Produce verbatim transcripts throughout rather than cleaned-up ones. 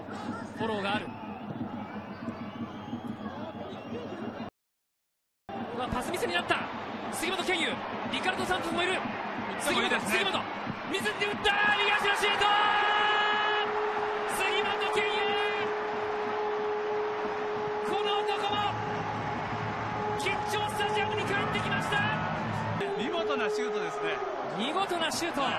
フォローがある。パスミスになった。杉本健佑、リカルド・サントスもいる。杉本、ね、杉本水って打った。右足のシュート。杉本健佑、この男も緊張スタジアムに帰ってきました。 見事なシュートですね。 見事なシュート。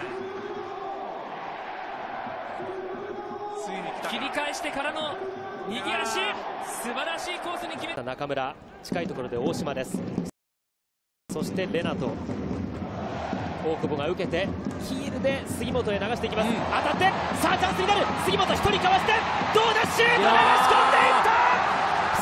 ついに来た。 切り返してからの右足、素晴らしいコースに決めた。 中村、近いところで大島です。そしてレナト、大久保が受けてヒールで杉本へ流していきます、うん、当たって、さあチャンスになる。杉本一人かわして、どうだ、シュートで押し込んでいった。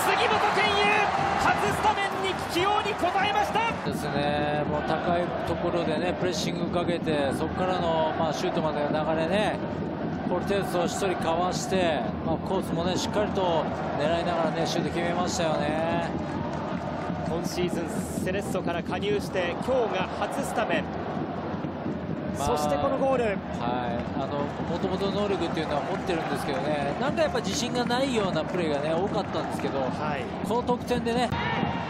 杉本健佑、初スタメンに起用に応えましたですね。もう高いところでねプレッシングかけて、そこからの、まあ、シュートまでの流れね、コルテーズを一人かわして、まあ、コースもねしっかりと狙いながらねシュート決めましたよね。 今シーズンセレッソから加入して今日が初スタメン、まあ、そしてこのゴール、はい、 あのもともと能力っていうのは持ってるんですけどね、なんかやっぱ自信がないようなプレーがね多かったんですけど、はい、この得点でね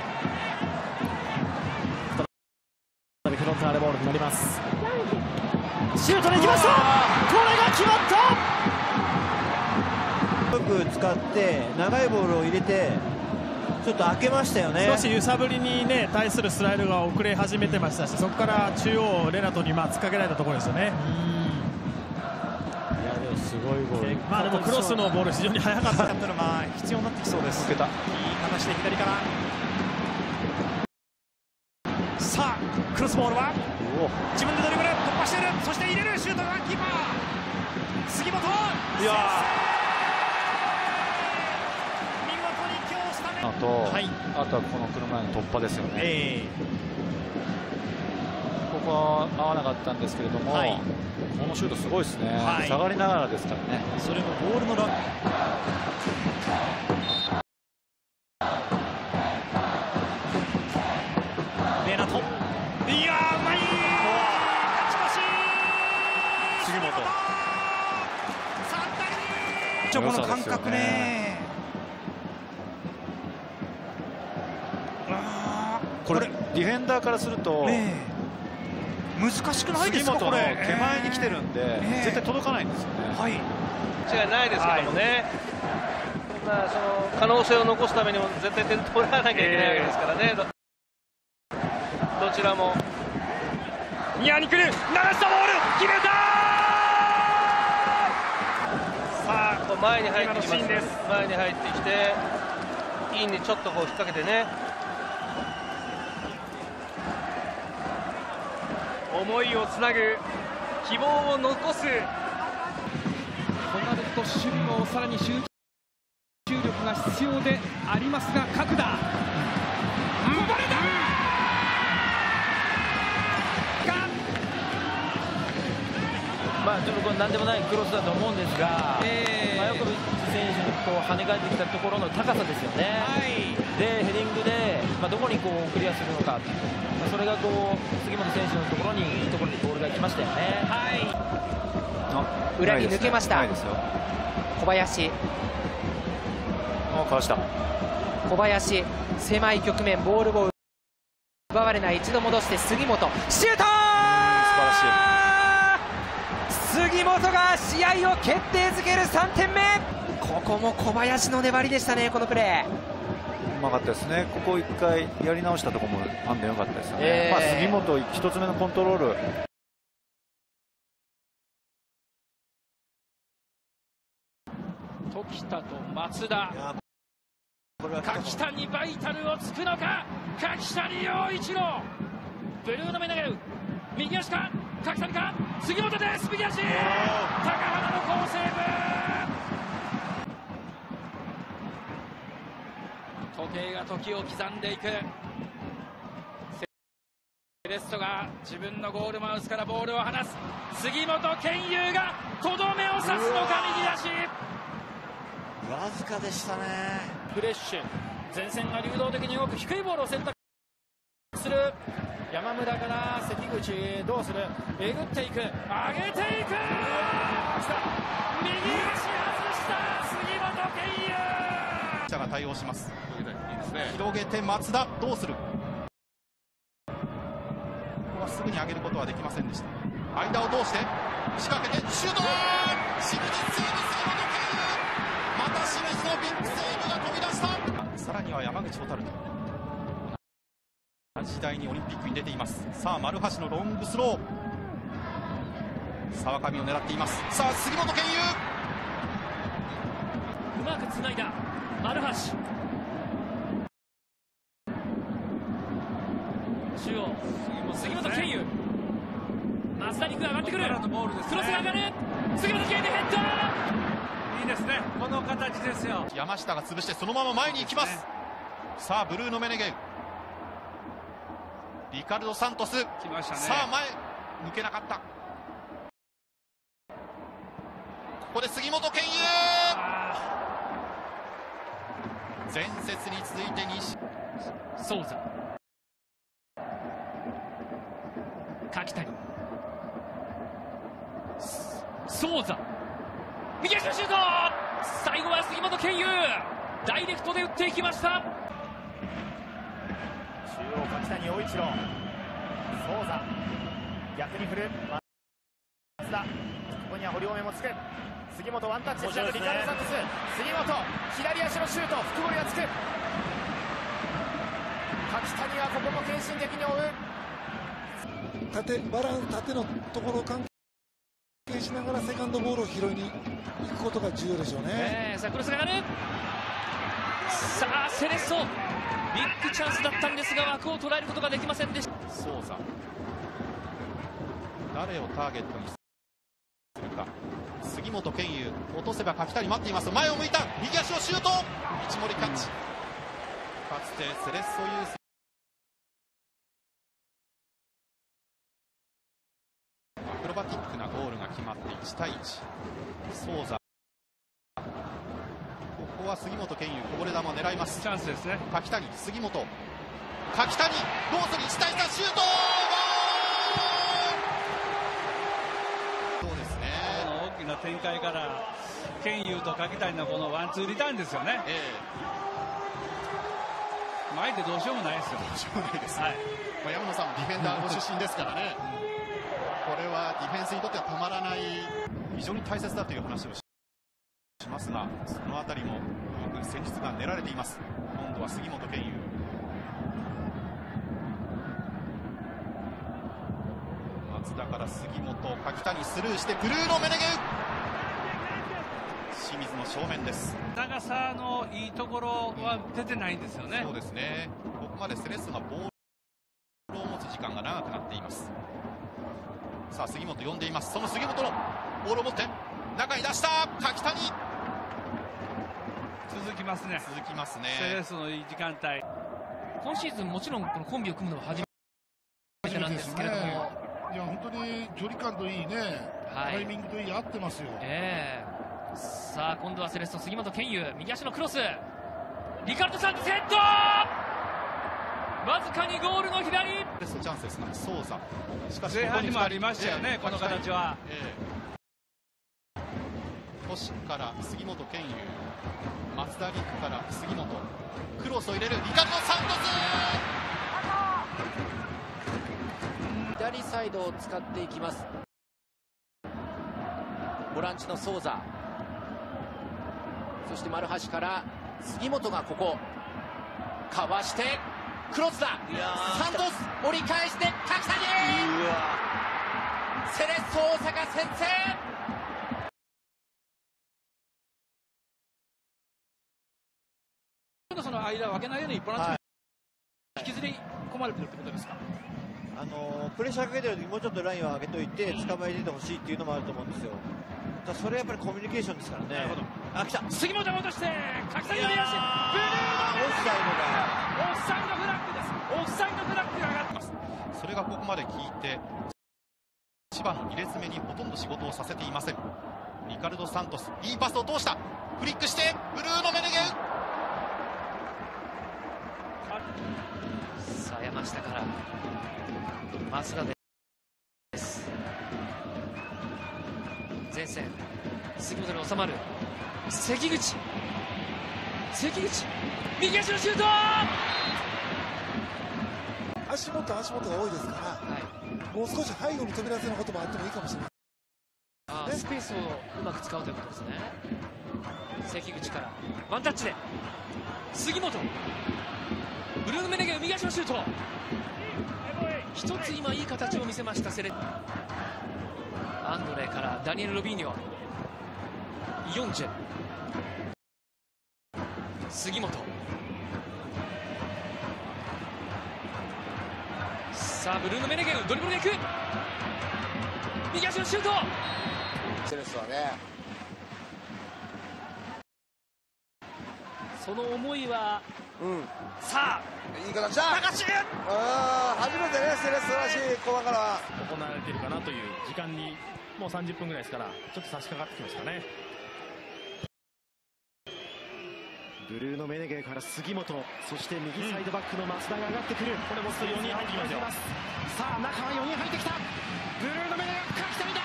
フロンターレボールになります。シュートでいきました。これが決まった。 よく使って長いボールを入れてちょっと開けましたよね。 少し揺さぶりに、ね、対するスライドが遅れ始めてましたし、そこから中央レナトにまあ突っかけられたところですよね。 いやでもすごいゴール、 まあでもクロスのボール非常に速かったのがまあ必要になってきそうです。 受けた。いい形で左から、さあクロスボールは自分でドリブル突破している。そして入れる。シュートがキーパー杉本、いやあと、はい、あとはこの車への突破ですよね、えー、ここは合わなかったんですけれども、はい、このシュートすごいですね、はい、下がりながらですからね。 それもボールのランレナト、いやーうまい。勝ち越し杉本さんたいに。ちょこの感覚ね。 これディフェンダーからすると、ね、 難しくないですか。 杉本の手前に来てるんで、えー、絶対届かないんですよね。 はい、違いないですけどもね、はい、まあ、その可能性を残すためにも絶対点取らなきゃいけないわけですからね、えー、ど, どちらも。 ニアに来る、流したボール決めた。 さあ前に入ってきます。前に入ってきてインにちょっとこう引っ掛けてね、 思いをつなぐ、希望を残す。となると守備もさらに集中力が必要でありますが、角田、こぼれた、 まあ、ちょっとこれ何でもないクロスだと思うんですが、えー、マヨコビッチ選手にこう跳ね返ってきたところの高さですよね、はい、でヘディングで、まあ、どこにこうクリアするのか、まあ、それがこう杉本選手のところにいいところにボールが来ましたよね。 はい、裏に抜けました。小林、 あ、かわした。 小林、狭い局面、ボールを奪われない、一度戻して杉本、シュートー。素晴らしい。杉本が試合を決定づけるさんてんめ。ここも小林の粘りでしたね、このプレー。 うまかったですね。ここいっかいやり直したところも判断良かったですよね、えーまあ、杉本ひとつめのコントロール、 時田と松田、柿田にバイタルをつくのか。柿田に陽一郎、ブルーの目投げる、右足か柿谷か、杉本です。右足、高原の好セーブ。時計が時を刻んでいく。セレッソが自分のゴールマウスからボールを離す。杉本健佑がとどめを刺すのか、右足。 わずかでしたね。 フレッシュ、前線が流動的に動く低いボールを選択する。山村から関口、どうする。えぐっていく、上げていく、右足外した杉佑が対応します。広げて松田どうする。ここはすぐに上げることはできませんでした。間を通して仕掛けてシュート。清水セーブ、杉本健佑。また清水のビッグセーブが飛び出した。さらには山口蛍と同じ時代にオリンピックに出ています。さあ丸橋のロングスロー、沢上を狙っています。さあ杉本健佑、 うまくつないだ丸橋、中央杉本健佑、松田陸が上がってくる、クロスが上がる、杉本健佑ヘッド、 いいですね、この形ですよ。 山下が潰してそのまま前に行きます。さあブルーノ・メネゲウ、リカルド・サントス、 来ましたね。 さあ前抜けなかった。ここで杉本健佑、前節に続いて西ソウザ、柿谷、ソウザ、右足のシュート、最後は杉本健佑、ダイレクトで打っていきました。 中央柿谷陽一郎、ソウザ、逆に振る松田、ここには堀米もつく、杉本ワンタッチでした、ね、リカルド・サントス、杉本左足のシュート、福森がつく、柿谷はここも献身的に追う、 縦バランス、縦のところを関係しながらセカンドボールを拾いに行くことが重要でしょうね。 えー、さあクロスが上がる、さあセレッソビッグチャンスだったんですが枠を捉えることができませんでした。 ソウザ、誰をターゲットにするか。杉本健佑、落とせば柿谷待っています。前を向いた右足のシュート、一森キャッチ。かつてセレッソユースアクロバティックなゴールが決まっていちたいいち。ソウザ、ここは杉本健佑、こぼれ球を狙います。 チャンスですね。 柿谷、杉本、柿谷どうする、いちたいさんシュート、そうですね、 大きな展開から健佑と柿谷のこのワンツーリターンですよね。えー、前でどうしようもないですよ。 どうしようもないです、はい。まあ、山野さんもディフェンダーご出身ですからね、これはディフェンスにとってはたまらない、非常に大切だという話をしますが、そのあたりもよく戦術が練られています。今度は杉本健佑、松田から杉本、柿谷スルーしてブルーノ・メネゲウ、清水の正面です。 長さのいいところは出てないんですよね。 そうですね、ここまでセレッソがボールを持つ時間が長くなっています。さあ杉本呼んでいます。その杉本のボールを持って中に出した柿谷、 続きますね。 続きますね。 セレッソのいい時間帯。 今シーズンもちろんこのコンビを組むのは初めてなんですけれども、 いや本当に距離感といいね、はい、タイミングといい合ってますよ。 えー、さあ今度はセレッソ杉本健佑、右足のクロス、リカルド・サントスヘッド、わずかにゴールの左。 セレッソチャンスですが、ソウザ、しかし前半にもありましたよね、えー、この形は。 えー、星から杉本健佑、松田陸から杉本、クロスを入れるリカルド・サントス、 左サイドを使っていきます。ボランチのソウザ、そして丸橋から杉本がここかわしてクロスだ、サントス折り返して柿谷、セレッソ大阪先制。 その間を空けないようにボランチ、はい、引きずり込まれてるってことですか。 あのプレッシャーかけてる時にもうちょっとラインを上げといて捕まえててほしいっていうのもあると思うんですよ。だそれはやっぱりコミュニケーションですからね。なるほど。あ、来た。 杉本戻して柿谷の右足、ブルーノ・メネゲウ、オフサイドフラッグです。オフサイドフラッグが上がってます。 それがここまで効いて千葉の入れ詰めにほとんど仕事をさせていません。リカルド・サントス、いいパスを通した、フリックしてブルーノ・メネゲウ、 さあ山下から増田です。前線杉本に収まる関口、 関口、右足のシュート。 足元足元が多いですから、はい、もう少し背後に飛び出せることもあってもいいかもしれない。 あー、スペースをうまく使うということですね。関口からワンタッチで杉本、ブルーノ・メネゲウ、右足のシュート。一つ今いい形を見せましたセレ。アンドレからダニエル・ロビーニョ、ヨンジェ、杉本、さあブルーノ・メネゲウ、ドリブルでいく、右足のシュート。 セレッソはね、 その思いは、 うん、 さあいい形だ、高橋、あ初めてねセレッソらしい後半から行われているかなという時間にもうさんじゅっぷんぐらいですから、ちょっと差し掛かってきましたね。 ブルーノ・メネゲから杉本、そして右サイドバックの増田が上がってくる、これもよにん入ってきますよ。さあ中はよにん入ってきた、ブルーノ・メネゲ、柿谷だ、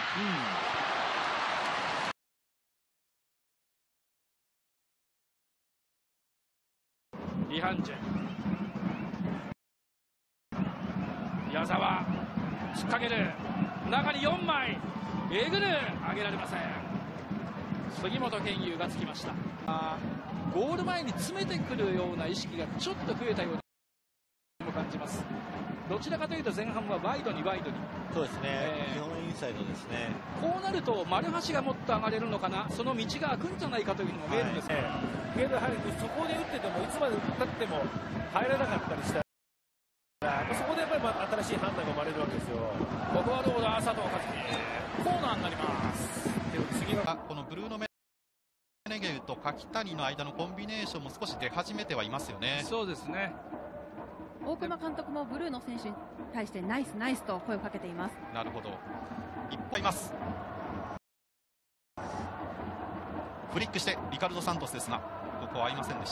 うん、リハンジェ、矢沢突っ掛ける、中によんまい、えぐる、上げられません。杉本健佑がつきました。あゴール前に詰めてくるような意識がちょっと増えたようにも感じます。どちらかというと前半はワイドにワイドに、 そうですね、 えー、 基本インサイドですね。 こうなると丸橋がもっと上がれるのかな、その道が開くんじゃないかというのも見えるんですが、はい、 けどやはりそこで打っててもいつまで打っても入らなかったりしたら、そこでやっぱりま新しい判断が生まれるわけですよ。 ここはどうだ、佐藤和樹、コーナーになります。 で次はこのブルーノ・メネゲウと柿谷の間のコンビネーションも少し出始めてはいますよね。 そうですね。 大熊監督もブルーノ選手に対してナイスナイスと声をかけています。 なるほど、いっぱいいます。フリックしてリカルド・サントスですが、ここは合いませんでした。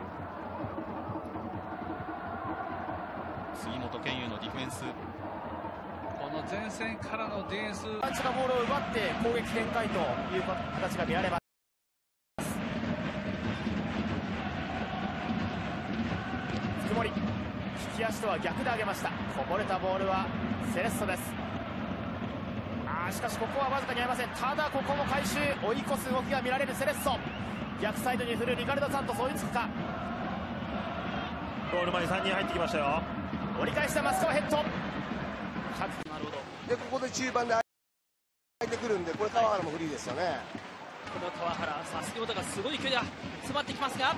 杉本健佑のディフェンス、 この前線からのディフェンス、 パンチがボールを奪って攻撃展開という形が見られます。福森、利き足とは逆で上げました。こぼれたボールはセレッソです。あーしかしここはわずかに合いません。ただここも回収、追い越す動きが見られるセレッソ。逆サイドに振るリカルド・サントス、追いつくか。 ゴール前にさんにん入ってきましたよ。 折り返した増川ヘッド。なるほど。でここで中盤で入ってくるんで、これ川原もフリーですよね。 この川原、さあ杉本がすごい勢いで詰まってきますが、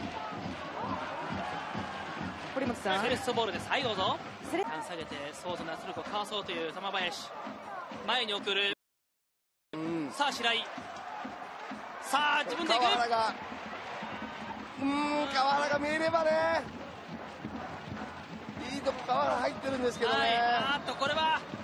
堀本さん、 セレッソボールです。はいどうぞ。下げてソーズの圧力をかわそうという玉林、前に送る、うん、さあ白井、さあ自分でいく、 川原がうーん川原が見えればね、いいとこ川原入ってるんですけどね。 はい、あーっとこれは